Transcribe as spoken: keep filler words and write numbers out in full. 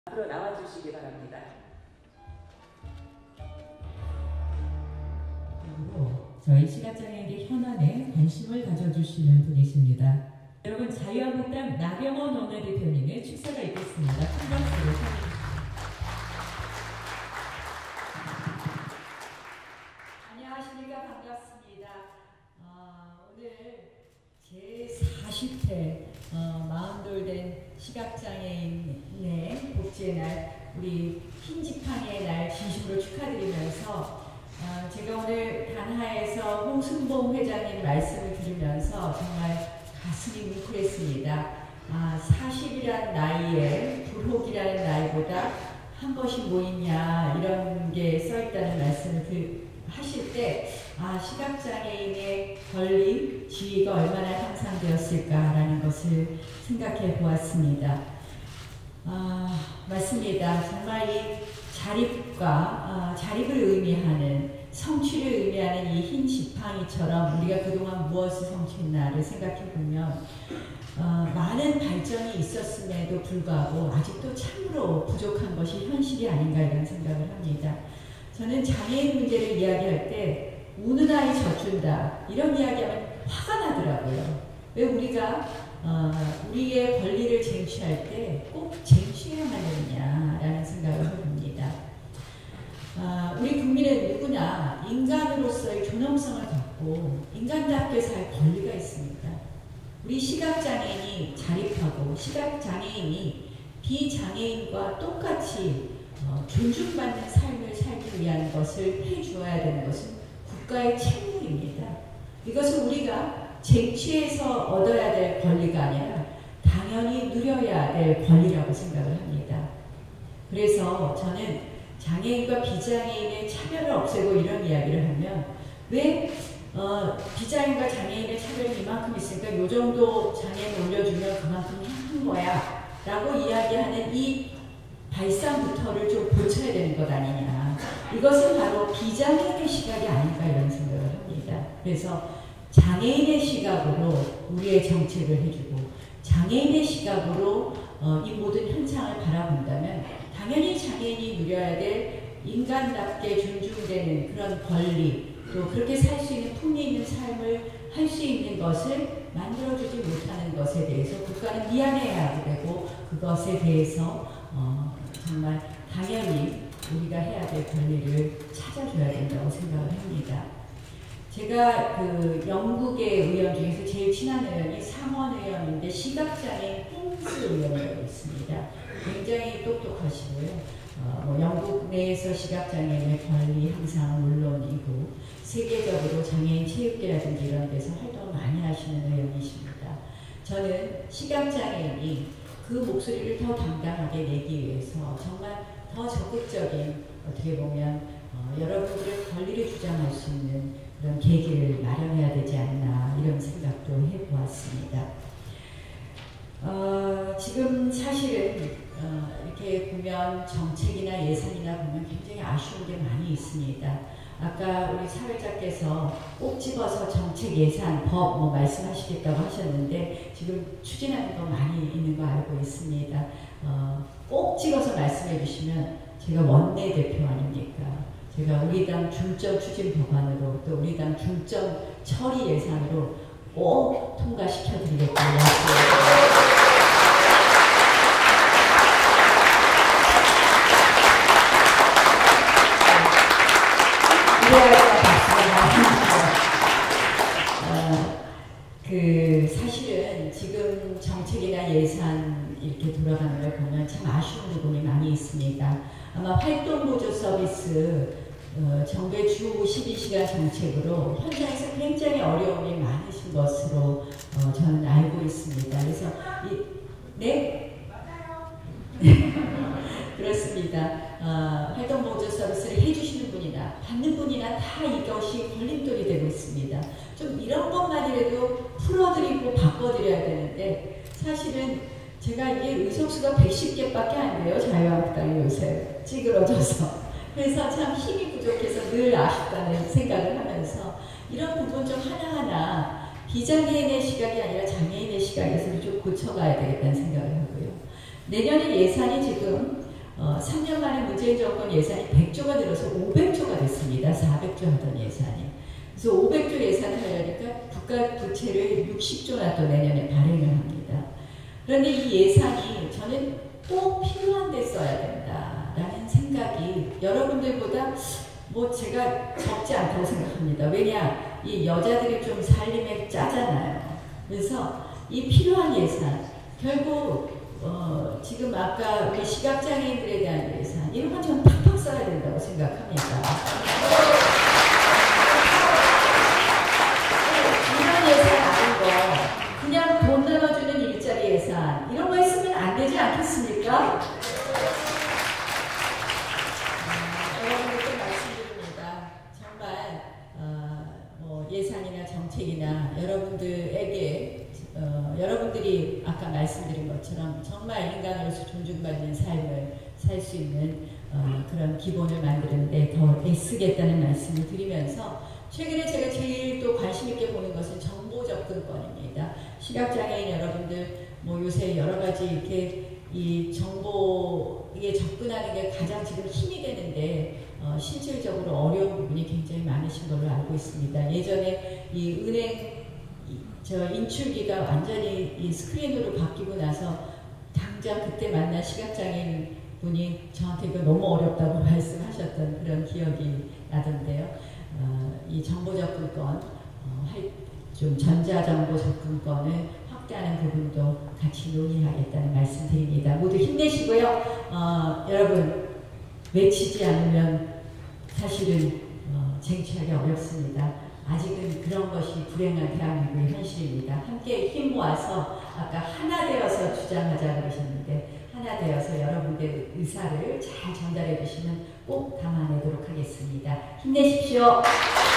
앞으로 나와주시기 바랍니다. 저희 시각장애인의 현안에 관심을 가져주시는 분이십니다. 여러분, 자유한국당 나경원 원내대표님의 축사가 있겠습니다. 큰 박수로 청해주십니다. 안녕하십니까. 반갑습니다. 어, 오늘 제사십 회 어, 마흔돌 된 시각장애인의 복지의 날, 우리 흰지팡이의 날 진심으로 축하드리면서 어, 제가 오늘 단하에서 홍순봉 회장님 말씀을 들으면서 정말 가슴이 뭉클했습니다. 아, 사십이란 나이에 불혹이라는 나이보다 한 것이 뭐 있냐, 이런 게 써있다는 말씀을 그, 하실 때 아, 시각장애인의 권리, 지위가 얼마나 향상되었을까라는 것을 생각해 보았습니다. 아, 맞습니다. 정말 이 자립과 아, 자립을 의미하는, 성취를 의미하는 이 흰 지팡이처럼 우리가 그동안 무엇을 성취했나를 생각해 보면 어, 많은 발전이 있었음에도 불구하고 아직도 참으로 부족한 것이 현실이 아닌가, 이런 생각을 합니다. 저는 장애인 문제를 이야기할 때 우는 아이 젖준다, 이런 이야기하면 화가 나더라고요. 왜 우리가 어, 우리의 권리를 쟁취할 때 꼭 쟁취해야만 되느냐라는 생각을 해봅니다. 어, 우리 국민은 누구나 인간으로서의 존엄성을 갖고 인간답게 살 권리가 있습니다. 우리 시각장애인이 자립하고 시각장애인이 비장애인과 똑같이 어, 존중받는 삶을 살기 위한 것을 해주어야 되는 것은 국가의 책무입니다. 이것은 우리가 쟁취해서 얻어야 될 권리가 아니라 당연히 누려야 될 권리라고 생각을 합니다. 그래서 저는 장애인과 비장애인의 차별을 없애고 이런 이야기를 하면, 왜 어, 비장애인과 장애인의 차별이 이만큼 있으니까 요 정도 장애인 올려주면 그만큼 한 거야 라고 이야기하는 이 발상부터를 좀 고쳐야 되는 것 아니냐, 이것은 바로 비장애인의 시각이 아닌가, 이런 생각을 합니다. 그래서 장애인의 시각으로 우리의 정책을 해주고 장애인의 시각으로 어, 이 모든 현상을 바라본다면 당연히 장애인이 누려야 될 인간답게 존중되는 그런 권리, 또 그렇게 살 수 있는 품위 있는 삶을 할 수 있는 것을 만들어주지 못하는 것에 대해서 국가는 미안해야 하게 되고, 그것에 대해서 어, 정말 당연히 우리가 해야 될 권리를 찾아줘야 된다고 생각을 합니다. 제가 그 영국의 의원 중에서 제일 친한 의원이 상원 의원인데 시각장애인 홍스 의원이라고 있습니다. 굉장히 똑똑하시고요. 어, 뭐 영국 내에서 시각장애인의 권리 향상은 물론이고 세계적으로 장애인 체육계라든지 이런 데서 활동을 많이 하시는 의원이십니다. 저는 시각장애인이 그 목소리를 더 당당하게 내기 위해서 정말 더 적극적인, 어떻게 보면 어, 여러분들의 권리를 주장할 수 있는 그런 계기를 마련해야 되지 않나, 이런 생각도 해보았습니다. 어, 지금 사실은 어, 이렇게 보면 정책이나 예산이나 보면 굉장히 아쉬운 게 많이 있습니다. 아까 우리 사회자께서 꼭 집어서 정책, 예산, 법 뭐 말씀하시겠다고 하셨는데 지금 추진하는 거 많이 있는 거 알고 있습니다. 어, 꼭 집어서 말씀해 주시면 제가 원내대표 아닙니까? 제가 우리 당 중점 추진 법안으로, 또 우리 당 중점 처리 예산으로 꼭 통과시켜 드리겠다고 말씀드립니다. 어, 그 사실은 지금 정책이나 예산 이렇게 돌아가는 걸 보면 참 아쉬운 부분이 많이 있습니다. 아마 활동보조 서비스 어, 정부의 주 오십이 시간 정책으로 현장에서 굉장히 어려움이 많으신 것으로 어, 저는 알고 있습니다. 그래서 이, 네? 맞아요. 그렇습니다. 어, 활동보조 서비스를 해주시는 분이나 받는 분이나 다 이것이 걸림돌이 되고 있습니다. 좀 이런 것만이라도 풀어드리고 바꿔드려야 되는데, 사실은 제가 이게 의석수가 백십 개밖에 안 돼요. 자유한국당이 요새 찌그러져서. 그래서 참 힘이 부족해서 늘 아쉽다는 생각을 하면서 이런 부분 좀 하나하나 비장애인의 시각이 아니라 장애인의 시각에서 좀 고쳐가야 되겠다는 생각을 하고요. 내년에 예산이 지금 문재인 정권 예산이 백조가 늘어서 오백조가 됐습니다. 사백조 하던 예산이. 그래서 오백조 예산을 하려니까 국가 부채를 육십조나 또 내년에 발행을 합니다. 그런데 이 예산이 저는 꼭 필요한 데 써야 된다라는 생각이 여러분들보다 뭐 제가 적지 않다고 생각합니다. 왜냐, 이 여자들이 좀 살림에 짜잖아요. 그래서 이 필요한 예산, 결국 어, 지금 아까 우리 시각장애인들에 대한 예산, 이런 건 저는 팍팍 써야 된다고 생각합니다. 이런 예산 아닌 거, 그냥 돈 나눠주는 일자리 예산, 이런 거 있으면 안 되지 않겠습니까? 여러분들께 말씀드립니다. 정말 어, 뭐 예산이나 정책이나 여러분들에게 어, 여러분들이 아까 말씀드린 것처럼 정말 인간으로서 존중받는 삶을 살 수 있는 어, 그런 기본을 만드는데 더 애쓰겠다는 말씀을 드리면서, 최근에 제가 제일 또 관심 있게 보는 것은 정보 접근권입니다. 시각장애인 여러분들 뭐 요새 여러 가지 이렇게 이 정보에 접근하는 게 가장 지금 힘이 되는데 어, 실질적으로 어려운 부분이 굉장히 많으신 걸로 알고 있습니다. 예전에 이 은행 이, 저 인출기가 완전히 이 스크린으로 바뀌고 나서 당장 그때 만난 시각장애인 분이 저한테 이거 너무 어렵다고 말씀하셨던 그런 기억이 나던데요. 어, 이 정보 접근권, 어, 좀 전자정보 접근권을 확대하는 부분도 같이 논의하겠다는 말씀드립니다. 모두 힘내시고요. 어, 여러분, 외치지 않으면 사실은 어, 쟁취하기 어렵습니다. 아직은 그런 것이 불행한 대한민국의 현실입니다. 함께 힘 모아서 아까 하나 되어서 주장하자 그러셨는데, 하나 되어서 여러분들의 의사를 잘 전달해 주시면 꼭 담아내도록 하겠습니다. 힘내십시오.